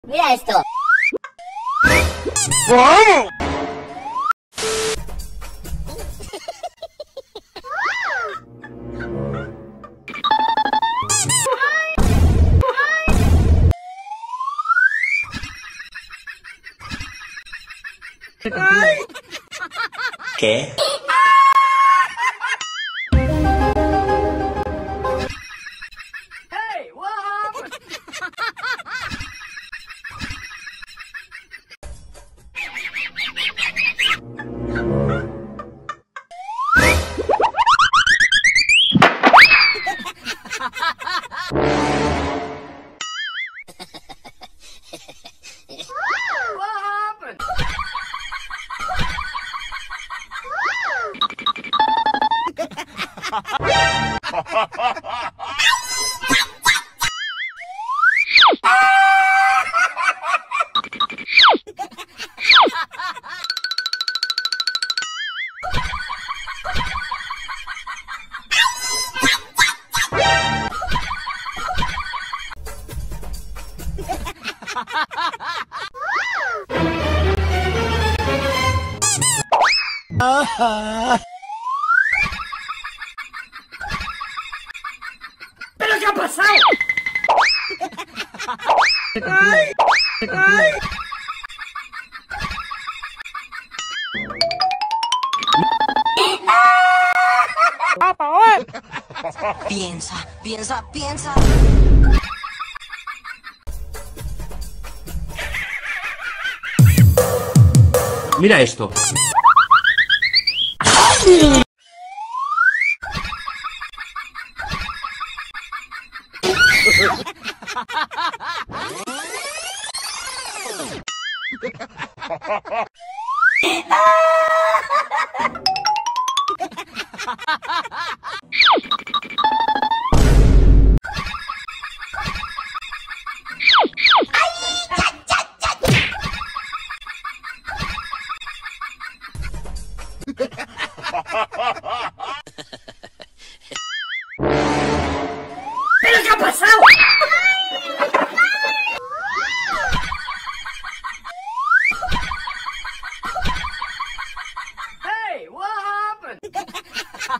Mira esto. ¡Vamos! ¿Qué? Hey, what happened? What happened? ¿Pero qué ha pasado? ¡Ay! ¡Ay! Piensa, piensa, piensa. Mira esto. ¿Pero qué ha pasado? Hey, what happened?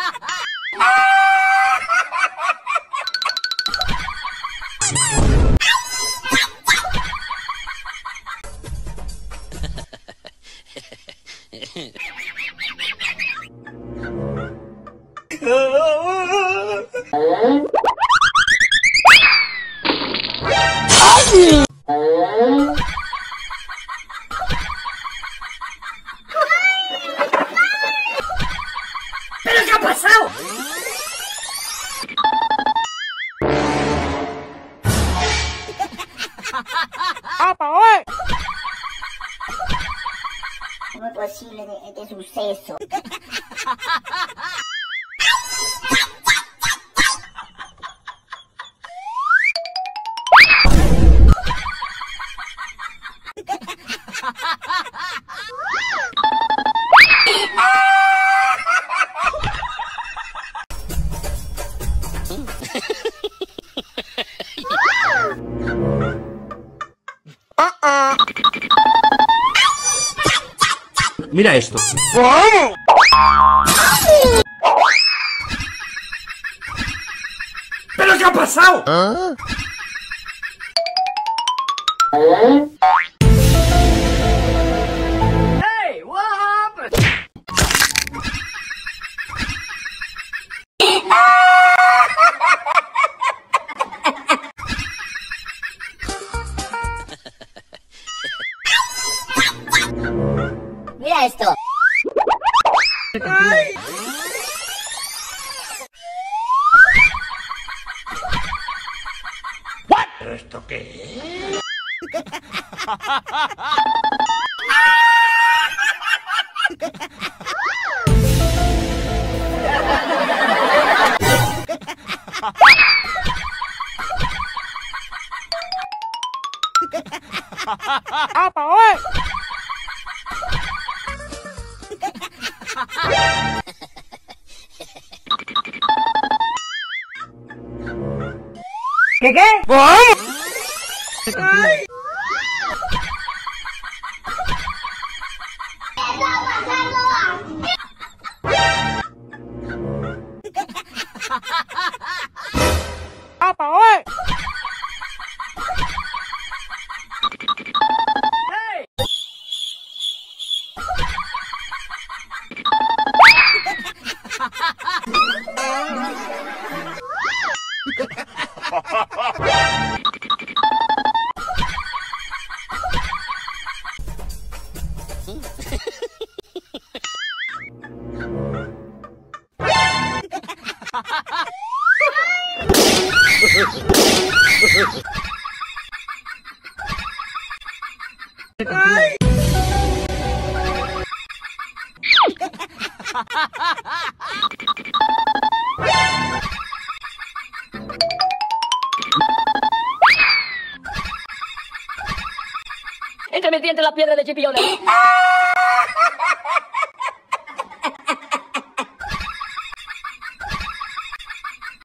¿Pero qué ha pasado? ¿Cómo es posible este suceso? Mira esto. ¡Vamos! ¿Pero qué ha pasado? Hey, what happened? Mira esto. ¡Ay! ¿Pero esto qué es? ¿Qué? ¡Vamos! ¡Ay! Entre mis dientes la piedra de chipillones.